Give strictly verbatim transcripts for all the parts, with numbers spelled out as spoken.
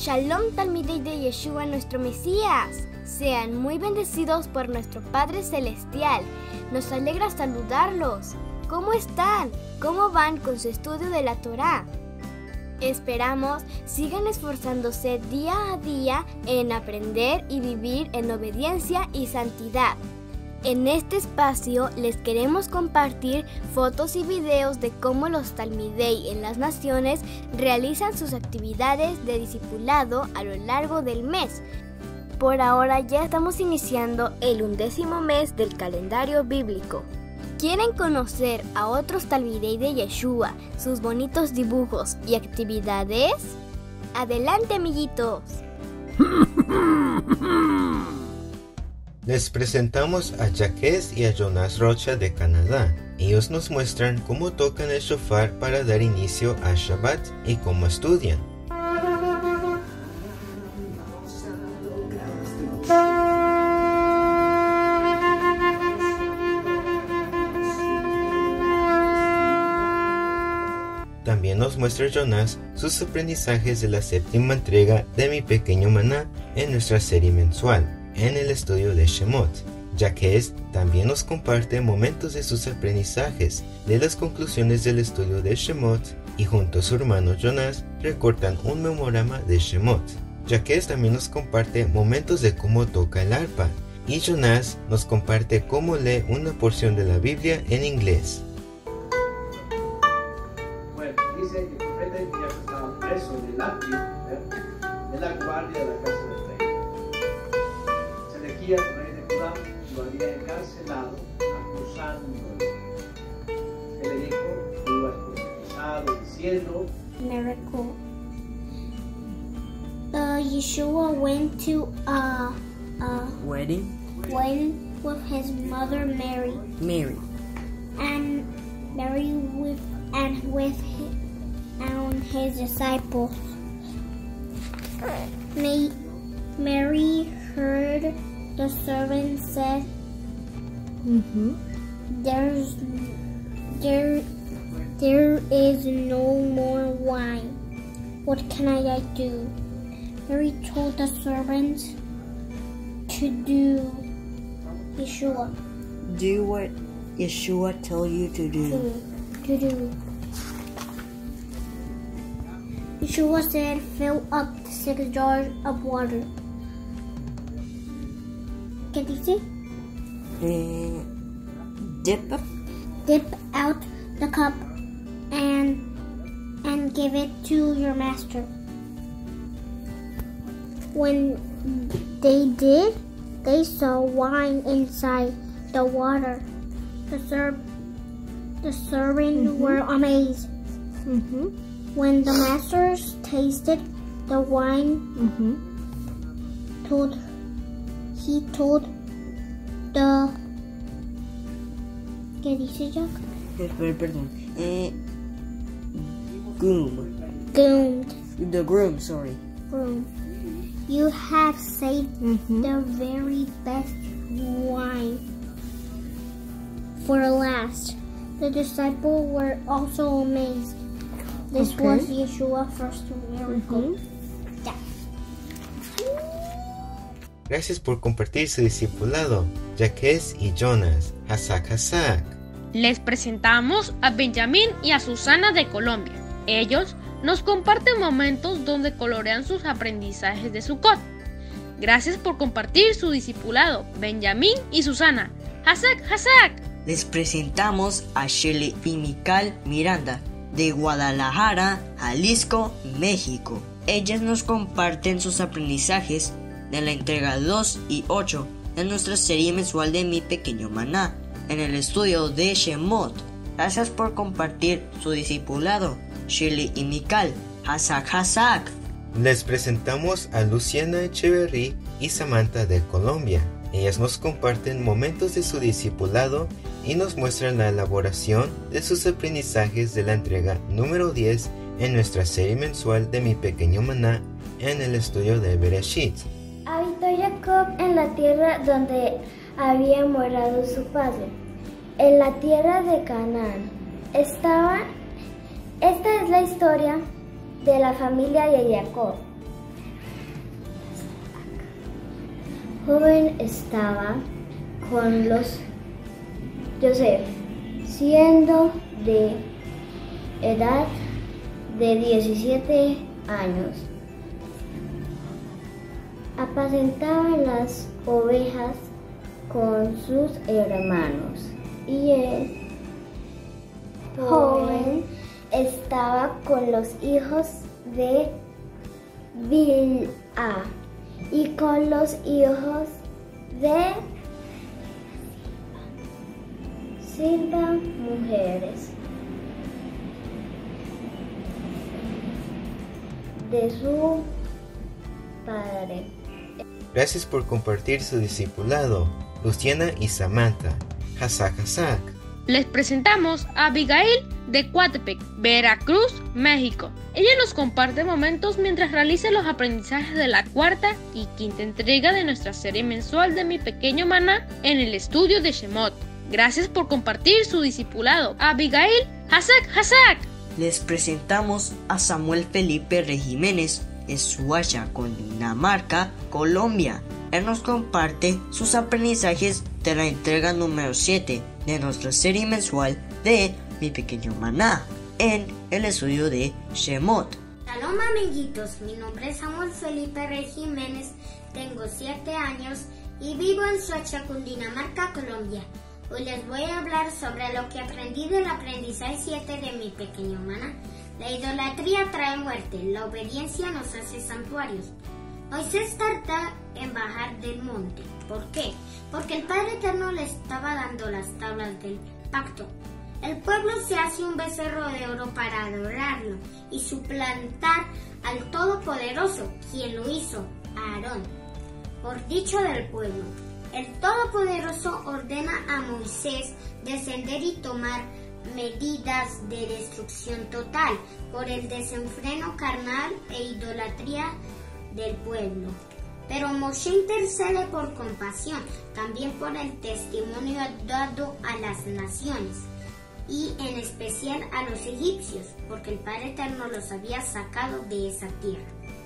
Shalom Talmidei de Yeshua nuestro Mesías. Sean muy bendecidos por nuestro Padre Celestial. Nos alegra saludarlos. ¿Cómo están? ¿Cómo van con su estudio de la Torá? Esperamos sigan esforzándose día a día en aprender y vivir en obediencia y santidad. En este espacio les queremos compartir fotos y videos de cómo los Talmidei en las naciones realizan sus actividades de discipulado a lo largo del mes. Por ahora ya estamos iniciando el undécimo mes del calendario bíblico. ¿Quieren conocer a otros Talmidei de Yeshua, sus bonitos dibujos y actividades? ¡Adelante, amiguitos! Les presentamos a Jacques y a Jonas Rocha de Canadá. Ellos nos muestran cómo tocan el shofar para dar inicio a Shabbat y cómo estudian. También nos muestra Jonas sus aprendizajes de la séptima entrega de Mi Pequeño Maná en nuestra serie mensual en el estudio de Shemot. Jacques también nos comparte momentos de sus aprendizajes de las conclusiones del estudio de Shemot y junto a su hermano Jonas recortan un memorama de Shemot. Jacques también nos comparte momentos de cómo toca el arpa y Jonas nos comparte cómo lee una porción de la Biblia en inglés. Bueno, dice que el profeta Elías estaba preso en el atrio de la guardia de la casa del rey. Sedequías, rey de Judá, lo había encarcelado acusándolo. Él le dijo, tú has profetizado diciendo, miracle. Uh, Yeshua went to a, a wedding wedding with his mother Mary, Mary and Mary with and with his, and his disciples. May, Mary heard the servant said, Mm-hmm. "There's there there is no more wine. What can I do?" Mary told the servant to do Yeshua. do what Yeshua tell you to do. To, to do. Yeshua said, "Fill up the six jars of water." ¿Qué dice? Eh, dip Dip out the cup and and give it to your master. When they did, they saw wine inside the water. The ser- the servants Mm-hmm. were amazed. Mm-hmm. When the masters tasted the wine, Mm-hmm. told he told the ¿Qué dice Jack? Espera, perdón. Eh, groom. Groomed The groom, sorry. groom. You have saved Mm-hmm. the very best wine for last. The disciples were also amazed. This Okay. was Yeshua's first miracle. Mm-hmm. Gracias por compartir su discipulado, Jacques y Jonas. Hazak Hazak. Les presentamos a Benjamín y a Susana de Colombia. Ellos nos comparten momentos donde colorean sus aprendizajes de Sukkot. Gracias por compartir su discipulado, Benjamín y Susana. ¡Hazak, hazak! Les presentamos a Shelley y Mical Miranda de Guadalajara, Jalisco, México. Ellas nos comparten sus aprendizajes de la entrega dos y ocho de nuestra serie mensual de Mi Pequeño Maná en el estudio de Shemot. Gracias por compartir su discipulado, Shirley y Mical. Hazak Hazak. Les presentamos a Luciana Echeverry y Samantha de Colombia. Ellas nos comparten momentos de su discipulado y nos muestran la elaboración de sus aprendizajes de la entrega número diez en nuestra serie mensual de Mi Pequeño Maná en el estudio de Bereshit. Habitó Jacob en la tierra donde había morado su padre, en la tierra de Canaán. Estaban, esta es la historia de la familia de Jacob. joven estaba con los Joseph, siendo de edad de diecisiete años. Apacentaba las ovejas con sus hermanos y el joven estaba con los hijos de Bilha y con los hijos de Silva, mujeres de su padre. Gracias por compartir su discipulado, Luciana y Samantha. Hasak Hasak. Les presentamos a Abigail de Coatepec, Veracruz, México. Ella nos comparte momentos mientras realiza los aprendizajes de la cuarta y quinta entrega de nuestra serie mensual de Mi Pequeño Maná en el estudio de Shemot. Gracias por compartir su discipulado, Abigail. Hasak Hasak. Les presentamos a Samuel Felipe Rejiménez de Suacha, Cundinamarca, Colombia. Él nos comparte sus aprendizajes de la entrega número siete de nuestra serie mensual de Mi Pequeño Maná en el estudio de Shemot. Shalom amiguitos, mi nombre es Samuel Felipe Rejiménez, tengo siete años y vivo en Suacha, Cundinamarca, Colombia. Hoy les voy a hablar sobre lo que aprendí del aprendizaje siete de Mi Pequeño Maná. La idolatría trae muerte, la obediencia nos hace santuarios. Moisés tarda en bajar del monte. ¿Por qué? Porque el Padre Eterno le estaba dando las tablas del pacto. El pueblo se hace un becerro de oro para adorarlo y suplantar al Todopoderoso, quien lo hizo, a Aarón. Por dicho del pueblo, el Todopoderoso ordena a Moisés descender y tomar medidas de destrucción total por el desenfreno carnal e idolatría del pueblo. Pero Moshe intercede por compasión, también por el testimonio dado a las naciones y en especial a los egipcios, porque el Padre Eterno los había sacado de esa tierra.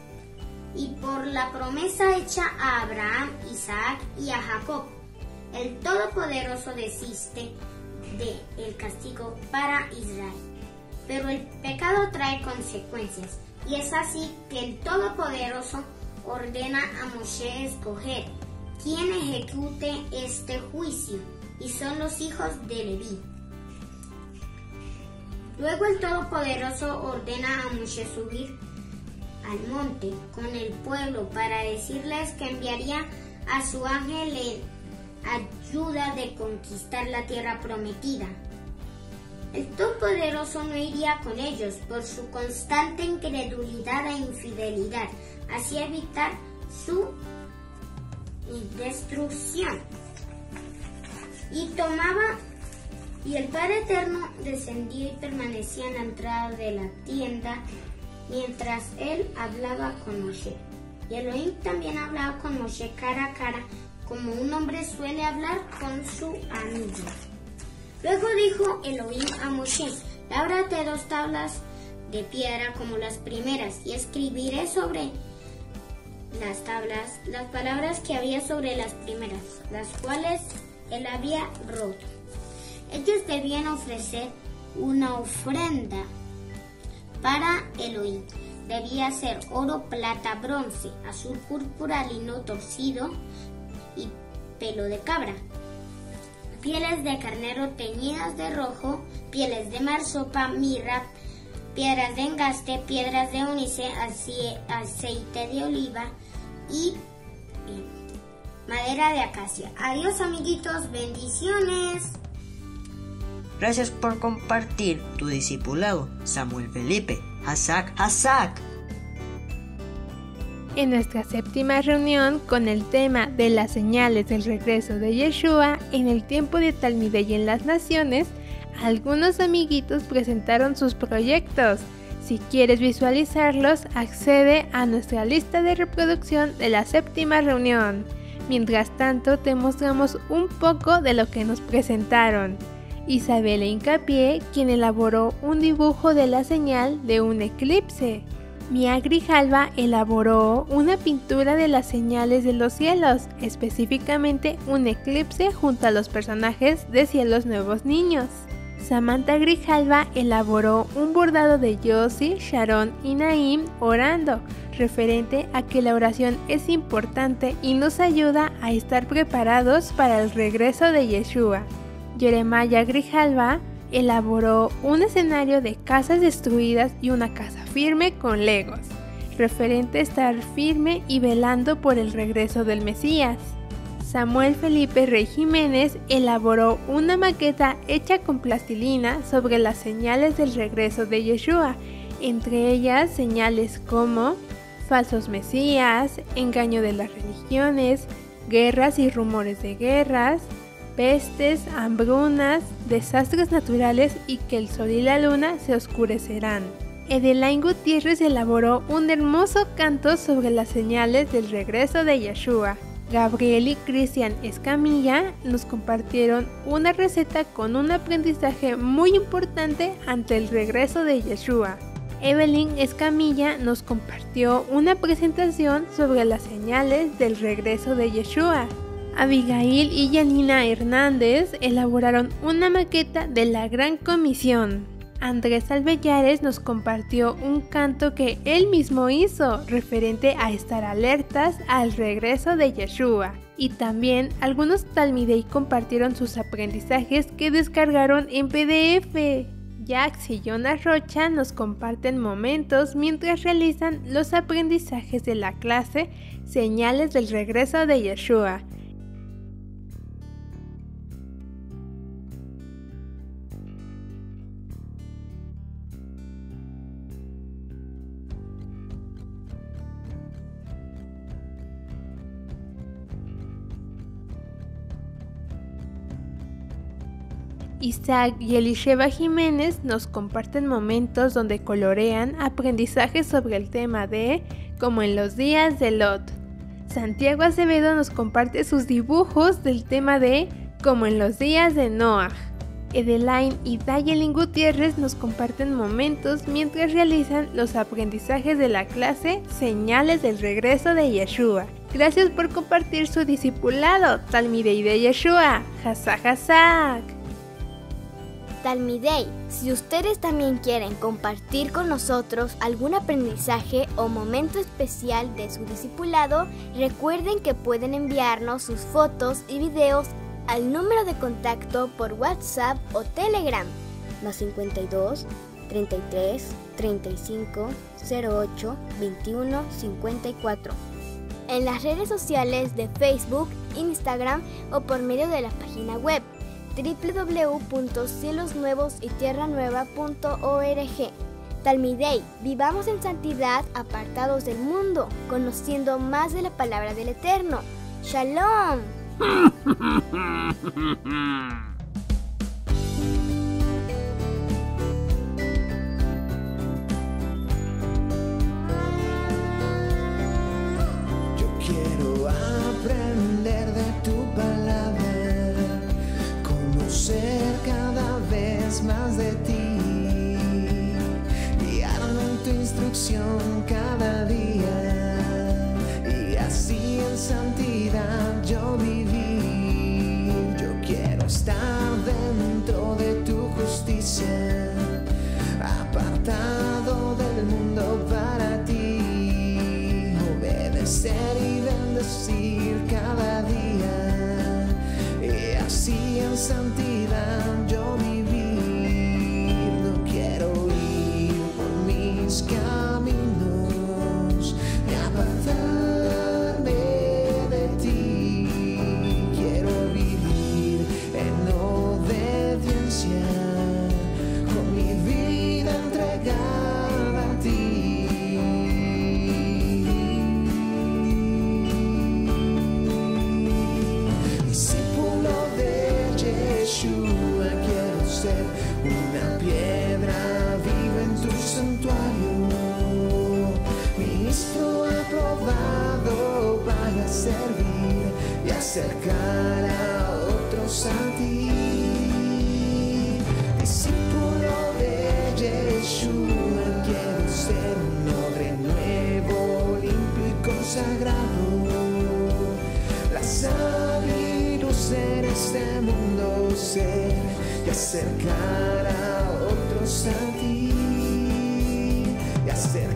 Y por la promesa hecha a Abraham, Isaac y a Jacob, el Todopoderoso desiste del castigo para Israel. Pero el pecado trae consecuencias, y es así que el Todopoderoso ordena a Moshe escoger quien ejecute este juicio, y son los hijos de Leví. Luego el Todopoderoso ordena a Moshe subir al monte con el pueblo para decirles que enviaría a su ángel en ayuda de conquistar la tierra prometida. El Todopoderoso no iría con ellos por su constante incredulidad e infidelidad, así evitar su destrucción. Y tomaba y el Padre Eterno descendía y permanecía en la entrada de la tienda mientras él hablaba con Moshe. Y Elohim también hablaba con Moshe cara a cara, como un hombre suele hablar con su amigo. Luego dijo Elohim a Moshe: lábrate dos tablas de piedra como las primeras, y escribiré sobre las tablas las palabras que había sobre las primeras, las cuales él había roto. Ellos debían ofrecer una ofrenda para Elohim. Debía ser oro, plata, bronce, azul, púrpura, lino torcido y pelo de cabra, pieles de carnero teñidas de rojo, pieles de marsopa, mirra, piedras de engaste, piedras de ónice, aceite de oliva y eh, madera de acacia. Adiós amiguitos, bendiciones. Gracias por compartir tu discipulado, Samuel Felipe. Hasak Hasak. En nuestra séptima reunión con el tema de las señales del regreso de Yeshua en el tiempo de Talmidei en las naciones, algunos amiguitos presentaron sus proyectos. Si quieres visualizarlos, accede a nuestra lista de reproducción de la séptima reunión. Mientras tanto, te mostramos un poco de lo que nos presentaron. Isabela Hincapié, quien elaboró un dibujo de la señal de un eclipse. Mia Grijalva elaboró una pintura de las señales de los cielos, específicamente un eclipse junto a los personajes de Cielos Nuevos Niños. Samantha Grijalva elaboró un bordado de Josie, Sharon y Naim orando, referente a que la oración es importante y nos ayuda a estar preparados para el regreso de Yeshua. Jeremiah Grijalva elaboró un escenario de casas destruidas y una casa firme con legos, referente a estar firme y velando por el regreso del Mesías. Samuel Felipe Rey Jiménez elaboró una maqueta hecha con plastilina sobre las señales del regreso de Yeshua, entre ellas señales como falsos mesías, engaño de las religiones, guerras y rumores de guerras, pestes, hambrunas, desastres naturales y que el sol y la luna se oscurecerán. Edelaine Gutiérrez elaboró un hermoso canto sobre las señales del regreso de Yeshua. Gabriel y Cristian Escamilla nos compartieron una receta con un aprendizaje muy importante ante el regreso de Yeshua. Evelyn Escamilla nos compartió una presentación sobre las señales del regreso de Yeshua. Abigail y Yanina Hernández elaboraron una maqueta de la Gran Comisión. Andrés Alvellares nos compartió un canto que él mismo hizo, referente a estar alertas al regreso de Yeshua. Y también algunos talmidei compartieron sus aprendizajes que descargaron en P D F. Jax y Jonas Rocha nos comparten momentos mientras realizan los aprendizajes de la clase Señales del regreso de Yeshua. Isaac y Elisheva Jiménez nos comparten momentos donde colorean aprendizajes sobre el tema de como en los días de Lot. Santiago Acevedo nos comparte sus dibujos del tema de como en los días de Noah. Edelaine y Dayelin Gutiérrez nos comparten momentos mientras realizan los aprendizajes de la clase Señales del regreso de Yeshua. Gracias por compartir su discipulado, Talmidei de Yeshua. Hazak Hazak. Talmidei, si ustedes también quieren compartir con nosotros algún aprendizaje o momento especial de su discipulado, recuerden que pueden enviarnos sus fotos y videos al número de contacto por WhatsApp o Telegram, más cincuenta y dos, treinta y tres, treinta y cinco, cero ocho, veintiuno, cincuenta y cuatro. En las redes sociales de Facebook, Instagram o por medio de la página web doble u doble u doble u punto cielos nuevos y tierra nueva punto org. Talmidei, vivamos en santidad apartados del mundo, conociendo más de la palabra del Eterno. ¡Shalom! Yo quiero aprender de tu palabra, conocer cada vez más de ti, guiarme en tu instrucción cada día y así en santidad yo vivir. Yo quiero estar dentro de tu justicia, apartado del mundo para ti, obedecer y bendecir cada día y así en santidad yo vivir. No quiero ir por mis caminos ni apartarme de ti. Quiero vivir en obediencia, con mi vida entregada a ti. Discípulo de Yeshua, quiero ser una piedra viva en tu santuario, ministro aprobado para servir y acercar a otros a ti. Discípulo de Yeshua, quiero ser un hombre sagrado, la sal y luz en este mundo ser y acercar a otros a ti, y acercar